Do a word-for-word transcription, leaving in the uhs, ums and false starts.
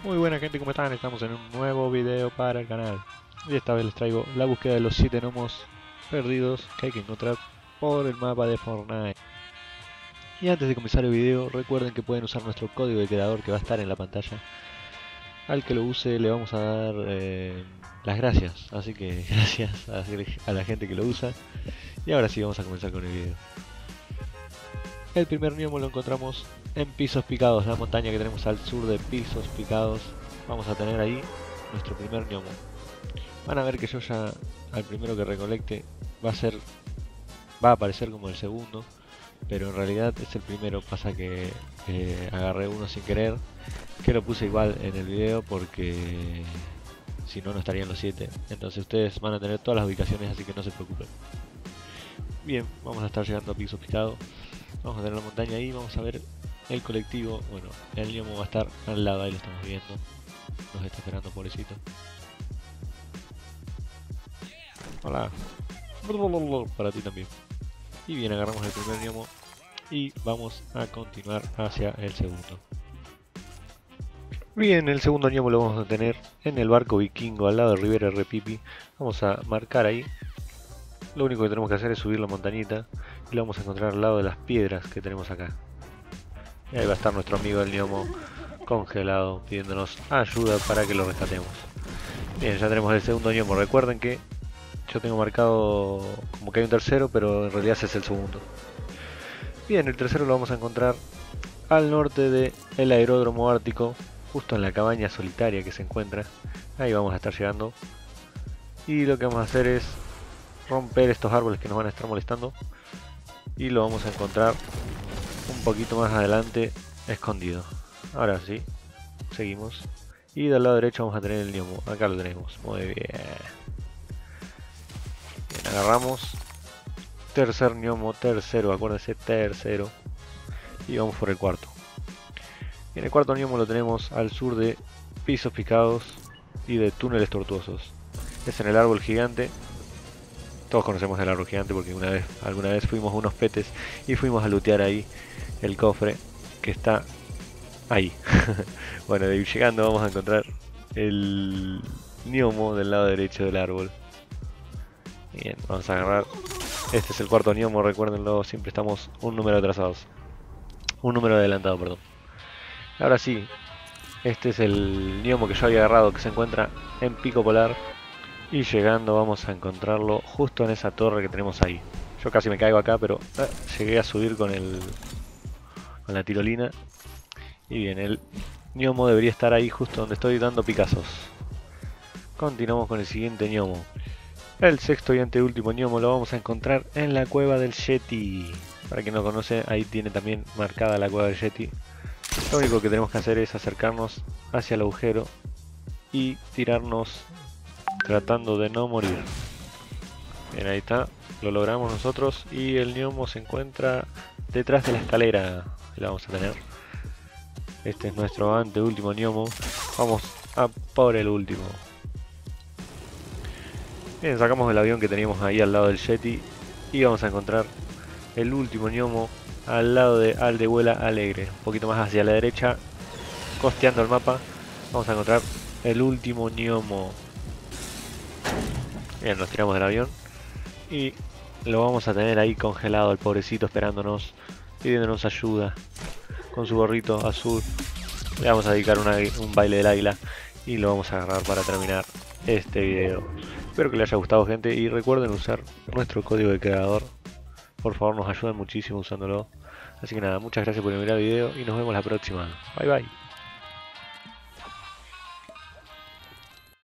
Muy buena gente, ¿cómo están? Estamos en un nuevo video para el canal. Y esta vez les traigo la búsqueda de los siete gnomos perdidos que hay que encontrar por el mapa de Fortnite. Y antes de comenzar el video, recuerden que pueden usar nuestro código de creador que va a estar en la pantalla. Al que lo use le vamos a dar eh, las gracias, así que gracias a, a la gente que lo usa. Y ahora sí vamos a comenzar con el video. El primer gnomo lo encontramos en Pisos Picados, la montaña que tenemos al sur de Pisos Picados. Vamos a tener ahí nuestro primer gnomo. Van a ver que yo ya al primero que recolecte va a ser va a aparecer como el segundo, pero en realidad es el primero. Pasa que eh, agarré uno sin querer, que lo puse igual en el video porque si no no estarían los siete. Entonces ustedes van a tener todas las ubicaciones, así que no se preocupen. Bien, vamos a estar llegando a Pisos Picados. Vamos a tener la montaña ahí, vamos a ver el colectivo. Bueno, el gnomo va a estar al lado, ahí lo estamos viendo. Nos está esperando, pobrecito. Hola. Para ti también. Y bien, agarramos el primer gnomo y vamos a continuar hacia el segundo. Bien, el segundo gnomo lo vamos a tener en el barco vikingo al lado de Rivera Repipi. Vamos a marcar ahí. Lo único que tenemos que hacer es subir la montañita y lo vamos a encontrar al lado de las piedras que tenemos acá. Y ahí va a estar nuestro amigo el gnomo congelado pidiéndonos ayuda para que lo rescatemos. Bien, ya tenemos el segundo gnomo. Recuerden que yo tengo marcado como que hay un tercero, pero en realidad ese es el segundo. Bien, el tercero lo vamos a encontrar al norte del aeródromo ártico, justo en la cabaña solitaria que se encuentra. Ahí vamos a estar llegando. Y lo que vamos a hacer es romper estos árboles que nos van a estar molestando. Y lo vamos a encontrar un poquito más adelante, escondido. Ahora sí, seguimos. Y del lado derecho vamos a tener el gnomo. Acá lo tenemos. Muy bien. Bien, agarramos. Tercer gnomo, tercero, acuérdense, tercero. Y vamos por el cuarto. Bien, el cuarto gnomo lo tenemos al sur de Pisos Picados y de Túneles Tortuosos. Es en el árbol gigante. Todos conocemos el árbol gigante porque una vez, alguna vez fuimos unos petes y fuimos a lootear ahí el cofre que está ahí. Bueno, de ir llegando vamos a encontrar el gnomo del lado derecho del árbol. Bien, vamos a agarrar. Este es el cuarto gnomo, recuérdenlo, siempre estamos un número atrasados. Un número adelantado, perdón. Ahora sí, este es el gnomo que yo había agarrado, que se encuentra en Pico Polar. Y llegando vamos a encontrarlo justo en esa torre que tenemos ahí. Yo casi me caigo acá, pero eh, llegué a subir con el con la tirolina. Y bien, el gnomo debería estar ahí justo donde estoy dando picazos. Continuamos con el siguiente gnomo. El sexto y anteúltimo gnomo lo vamos a encontrar en la cueva del Yeti. Para quien no conoce, ahí tiene también marcada la cueva del Yeti. Lo único que tenemos que hacer es acercarnos hacia el agujero y tirarnos tratando de no morir. Bien, ahí está, lo logramos nosotros y el gnomo se encuentra detrás de la escalera. Ahí la vamos a tener. Este es nuestro anteúltimo gnomo. Vamos a por el último. Bien, sacamos el avión que teníamos ahí al lado del Yeti y vamos a encontrar el último gnomo al lado de Aldehuela Alegre. Un poquito más hacia la derecha, costeando el mapa, vamos a encontrar el último gnomo. Bien, nos tiramos del avión y lo vamos a tener ahí congelado, el pobrecito, esperándonos, pidiéndonos ayuda con su gorrito azul. Le vamos a dedicar una, un baile del águila y lo vamos a agarrar para terminar este video. Espero que les haya gustado, gente, y recuerden usar nuestro código de creador. Por favor, nos ayudan muchísimo usándolo. Así que nada, muchas gracias por mirar el video y nos vemos la próxima. Bye bye.